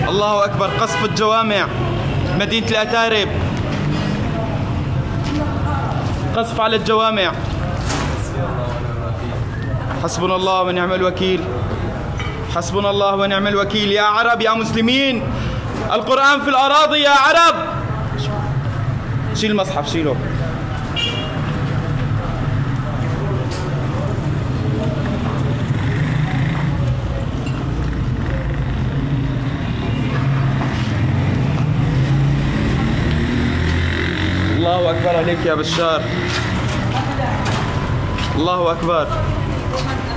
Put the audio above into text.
الله أكبر. قصف الجوامع مدينة الأتارب، قصف على الجوامع. حسبنا الله ونعم الوكيل، حسبنا الله ونعم الوكيل. يا عرب يا مسلمين، القرآن في الأراضي يا عرب. شيل المصحف، شيله. الله أكبر عليك يا بشار، الله أكبر.